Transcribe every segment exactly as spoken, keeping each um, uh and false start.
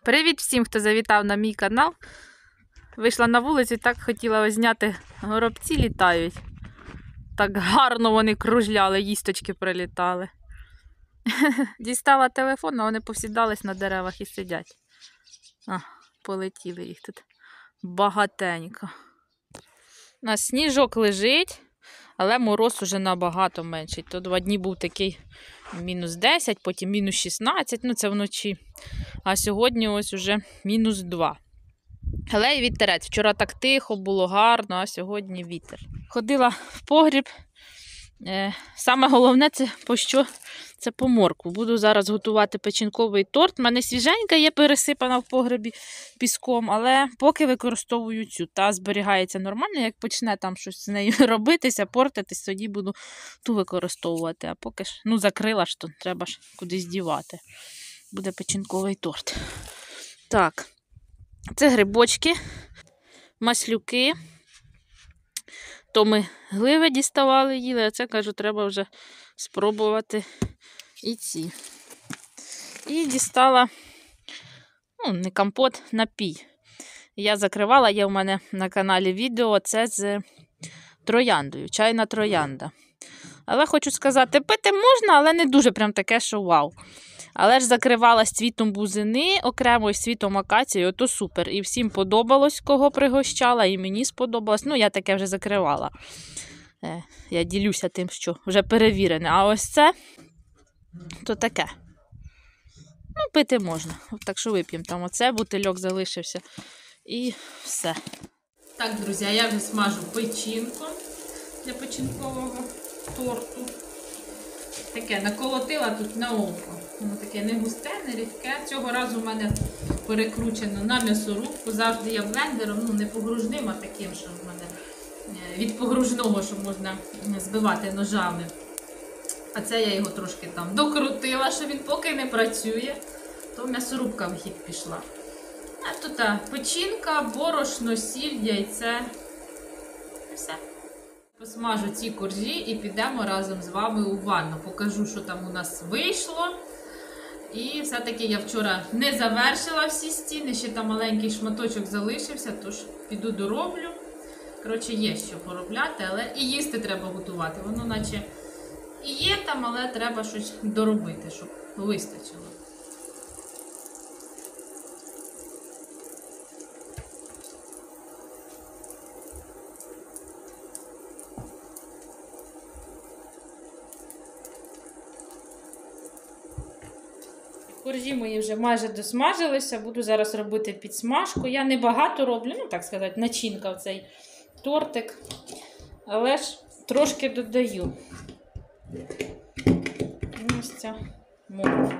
Привіт всім, хто завітав на мій канал. Вийшла на вулицю і так хотіла ось зняти. Горобці літають. Так гарно вони кружляли, їсточки прилітали. Дістала телефон, а вони повсідались на деревах і сидять. А, полетіли їх тут багатенько. У нас сніжок лежить, але мороз уже набагато менший. То два дні був такий мінус десять, потім мінус шістнадцять, ну це вночі. А сьогодні ось уже мінус два. Але і вітерець. Вчора так тихо, було гарно, а сьогодні вітер. Ходила в погріб. Е, саме головне це по що? Це по моркву. Буду зараз готувати печінковий торт. У мене свіженька є, пересипана в погребі піском, але поки використовую цю. Та зберігається нормально, як почне там щось з нею робитися, портитись, тоді буду ту використовувати. А поки ж, ну закрила ж, то треба ж кудись дівати. Буде печінковий торт. Так, це грибочки, маслюки. То ми гливи діставали, їли, а це, кажу, треба вже спробувати і ці. І дістала, ну, не компот, напій. Я закривала, є в мене на каналі відео, це з трояндою, чайна троянда. Але хочу сказати, пити можна, але не дуже прям таке, що вау. Але ж закривала з цвітом бузини, окремо з цвітом акації, ото супер. І всім подобалось, кого пригощала, і мені сподобалось. Ну, я таке вже закривала. Е, я ділюся тим, що вже перевірене. А ось це, то таке. Ну, пити можна. Так що вип'ємо. Там оце, бутильок залишився. І все. Так, друзі, я вже смажу печінку для печінкового торту. Таке наколотила тут на око. Воно таке не густе, не рідке. Цього разу в мене перекручено на м'ясорубку. Завжди я блендером, ну не погружним, а таким, що в мене від погружного, що можна збивати ножами. А це я його трошки там докрутила, що він поки не працює, то м'ясорубка в хід пішла. А тут а, печінка, борошно, сіль, яйце. І все. Посмажу ці коржі і підемо разом з вами у ванну. Покажу, що там у нас вийшло. І все-таки я вчора не завершила всі стіни, ще там маленький шматочок залишився, тож піду дороблю. Коротше, є що поробляти, але і їсти треба готувати. Воно наче і є там, але треба щось доробити, щоб вистачило. Коржі мої вже майже досмажилися, буду зараз робити підсмажку. Я не багато роблю, ну так сказати, начинка в цей тортик, але ж трошки додаю. Ось ця морква.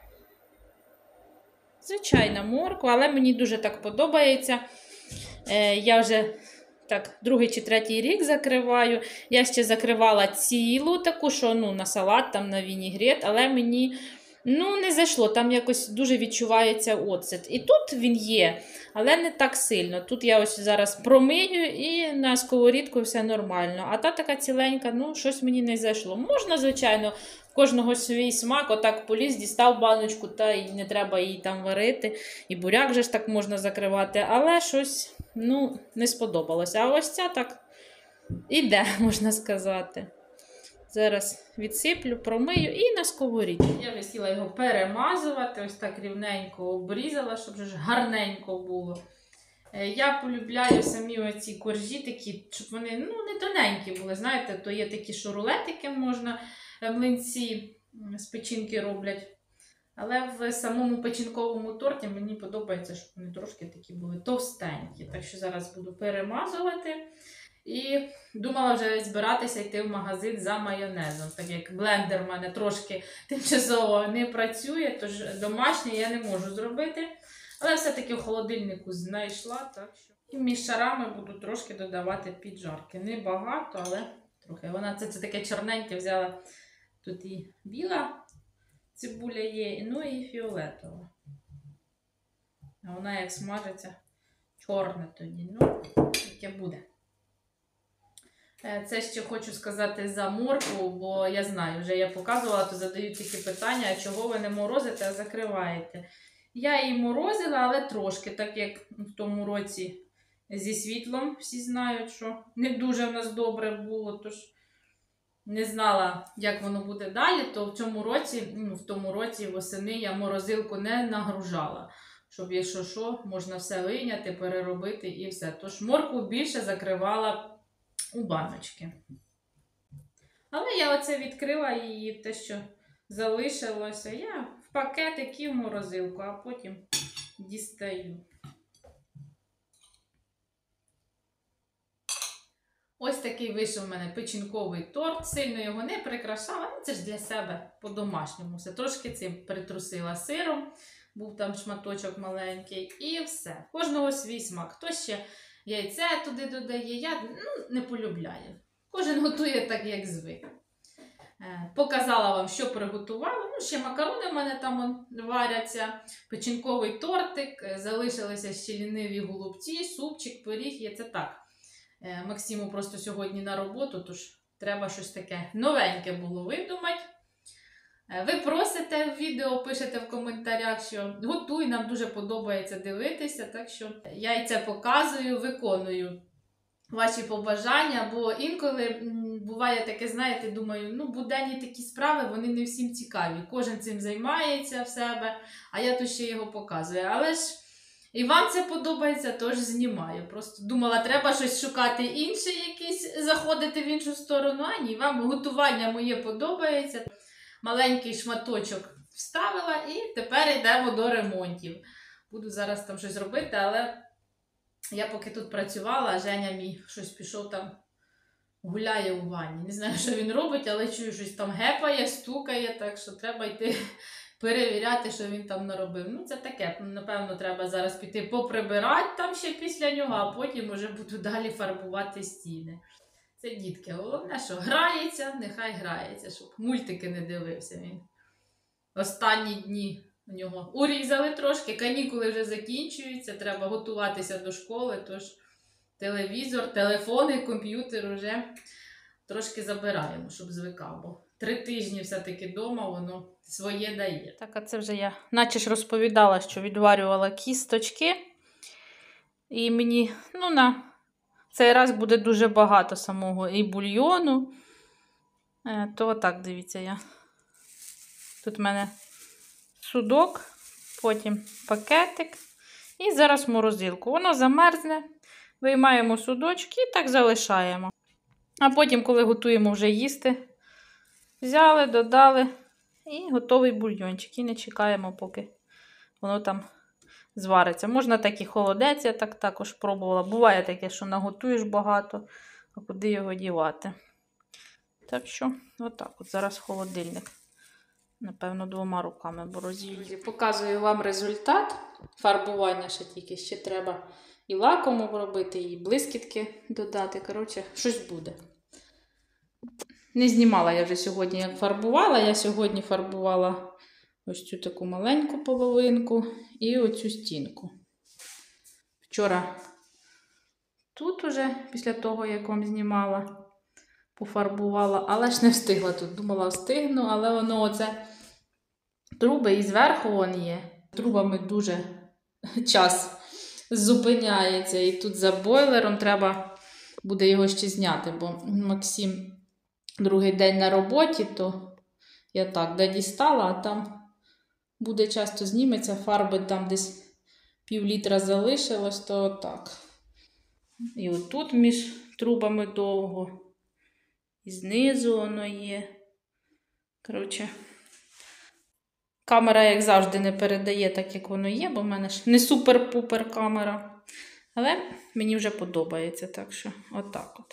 Звичайна морква, але мені дуже так подобається. Е, я вже так другий чи третій рік закриваю. Я ще закривала цілу таку, що ну, на салат, там, на вінігрет, але мені ну, не зайшло, там якось дуже відчувається оцет. І тут він є, але не так сильно. Тут я ось зараз промию і на сковорідку все нормально. А та така ціленька, ну, щось мені не зайшло. Можна, звичайно, в кожного свій смак, отак поліз, дістав баночку, та і не треба її там варити. І буряк же ж так можна закривати, але щось, ну, не сподобалося. А ось ця так іде, можна сказати. Зараз відсиплю, промию і на сковорідку. Я висіла його перемазувати, ось так рівненько обрізала, щоб вже гарненько було. Я полюбляю самі оці коржі такі, щоб вони ну, не тоненькі були, знаєте, то є такі, що рулетики можна, млинці з печінки роблять. Але в самому печінковому торті мені подобається, щоб вони трошки такі були товстенькі. Так що зараз буду перемазувати. І думала вже збиратися йти в магазин за майонезом. Так як блендер в мене трошки тимчасово не працює, тож домашнє я не можу зробити. Але все-таки в холодильнику знайшла. Так що. І між шарами буду трошки додавати піджарки. Не багато, але трохи. Вона це, це таке чорненьке взяла. Тут і біла цибуля є, ну і фіолетова. А вона як смажиться чорне тоді. Ну, яке буде. Це ще хочу сказати за моркву, бо я знаю, вже я показувала, то задають такі питання, а чого ви не морозите, а закриваєте. Я її морозила, але трошки, так як в тому році зі світлом всі знають, що не дуже в нас добре було, тож не знала, як воно буде далі, то в цьому році, ну, в тому році восени я морозилку не нагружала, щоб, якщо що, можна все вийняти, переробити і все. Тож моркву більше закривала у баночки. Але я оце відкрила її, те, що залишилося, я в пакетик і в морозилку, а потім дістаю. Ось такий вийшов у мене печінковий торт. Сильно його не прикрашала, ну це ж для себе по-домашньому. Все трошки цим притрусила сиром, був там шматочок маленький і все. Кожного свій смак. Хтось ще яйце туди додає, я ну, не полюбляю. Кожен готує так, як звик. Показала вам, що приготувала. Ну, ще макарони в мене там варяться, печінковий тортик, залишилися ще ліниві голубці, супчик, пиріг, є це так. Максиму просто сьогодні на роботу, тож треба щось таке новеньке було видумати. Ви просите в відео, пишете в коментарях, що готуй, нам дуже подобається дивитися, так що я і це показую, виконую ваші побажання, бо інколи буває таке, знаєте, думаю, ну буденні такі справи, вони не всім цікаві. Кожен цим займається в себе, а я тут ще його показую. Але ж і вам це подобається, тож знімаю. Просто думала, треба щось шукати інше якесь, заходити в іншу сторону, а ні, вам готування моє подобається. Маленький шматочок вставила і тепер йдемо до ремонтів. Буду зараз там щось робити, але я поки тут працювала, Женя мій щось пішов там, гуляє у ванні. Не знаю, що він робить, але чую, щось там гепає, стукає, так що треба йти перевіряти, що він там наробив. Ну, це таке, напевно, треба зараз піти поприбирати там ще після нього, а потім вже буду далі фарбувати стіни. Це дітки, головне, що грається, нехай грається, щоб мультики не дивився він. Останні дні у нього урізали трошки, канікули вже закінчуються, треба готуватися до школи, тож телевізор, телефони, комп'ютер вже трошки забираємо, щоб звикав, бо три тижні все-таки вдома воно своє дає. Так, а це вже я наче ж розповідала, що відварювала кісточки, і мені, ну, на цей раз буде дуже багато самого і бульйону, то так, дивіться, я. Тут в мене судок, потім пакетик і зараз морозилку. Воно замерзне, виймаємо судочки і так залишаємо. А потім, коли готуємо вже їсти, взяли, додали і готовий бульйончик. І не чекаємо, поки воно там звариться. Можна так і холодець, я так також пробувала. Буває таке, що наготуєш багато, а куди його дівати. Так що, отак от зараз холодильник. Напевно, двома руками, бо роз'їду. Показую вам результат. Фарбування ще тільки. Ще треба і лаком робити, і блискітки додати. Коротше, щось буде. Не знімала я вже сьогодні, як фарбувала. Я сьогодні фарбувала ось цю таку маленьку половинку і оцю стінку. Вчора тут уже, після того, як вам знімала, пофарбувала, але ж не встигла тут. Думала, встигну, але воно оце труби і зверху вон є. Трубами дуже час зупиняється. І тут за бойлером треба буде його ще зняти, бо Максим другий день на роботі, то я так, де дістала, а там буде часто зніметься, фарби там десь пів літра залишилось, то так. І отут між трубами довго. І знизу воно є. Коротше, камера, як завжди, не передає так, як воно є, бо в мене ж не супер-пупер камера. Але мені вже подобається, так що отак от.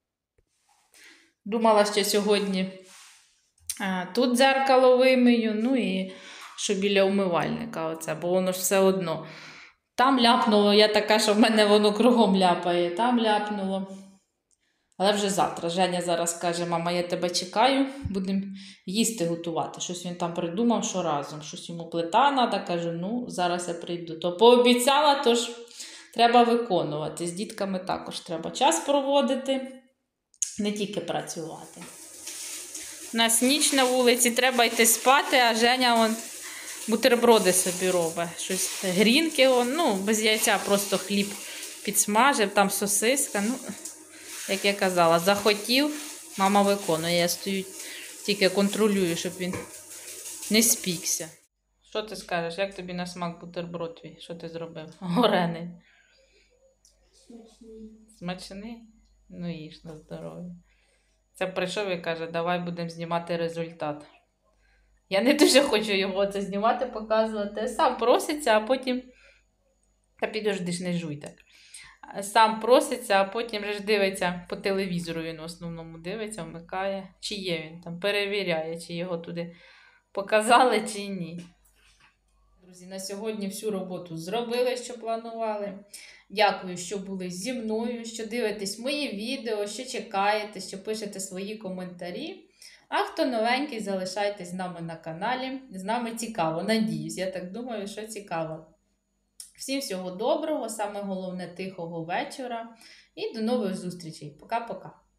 Думала, що сьогодні а, тут дзеркало вимию, ну і що біля умивальника оце, бо воно ж все одно. Там ляпнуло, я така, що в мене воно кругом ляпає, там ляпнуло. Але вже завтра. Женя зараз каже, мама, я тебе чекаю, будемо їсти готувати. Щось він там придумав, що разом. Щось йому плита треба, каже, ну, зараз я прийду. То пообіцяла, тож треба виконувати. З дітками також треба час проводити, не тільки працювати. У нас ніч на вулиці, треба йти спати, а Женя вон бутерброди собі робить. Щось грінки, он, ну, без яйця просто хліб підсмажив, там сосиска. Ну, як я казала, захотів, мама виконує. Я стою, тільки контролюю, щоб він не спікся. Що ти скажеш? Як тобі на смак бутерброд твій? Що ти зробив? Горений. Смачний. Смачний? Ну їж на здоров'я. Це прийшов і каже, давай будемо знімати результат. Я не дуже хочу його це знімати, показувати. Сам проситься, а потім... Та підожди ж, не жуй так. Сам проситься, а потім же ж дивиться по телевізору, він в основному дивиться, вмикає. Чи є він там, перевіряє, чи його туди показали, чи ні. Друзі, на сьогодні всю роботу зробили, що планували. Дякую, що були зі мною, що дивитесь мої відео, що чекаєте, що пишете свої коментарі. А хто новенький, залишайтесь з нами на каналі. З нами цікаво, надіюсь, я так думаю, що цікаво. Всім всього доброго, саме головне тихого вечора і до нових зустрічей. Пока-пока.